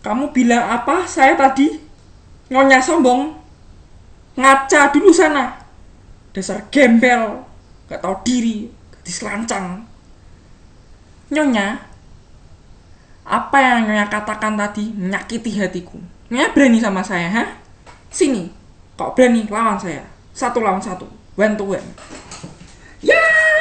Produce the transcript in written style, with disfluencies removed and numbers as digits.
Kamu bilang apa saya tadi? Nyonya sombong. Ngaca dulu sana. Dasar gembel. Gak tahu diri. Gadis lancang. Nyonya, apa yang Nyonya katakan tadi menyakiti hatiku. Nyonya berani sama saya, ha? Sini. Kok berani lawan saya? Satu lawan satu. One to one. Ya!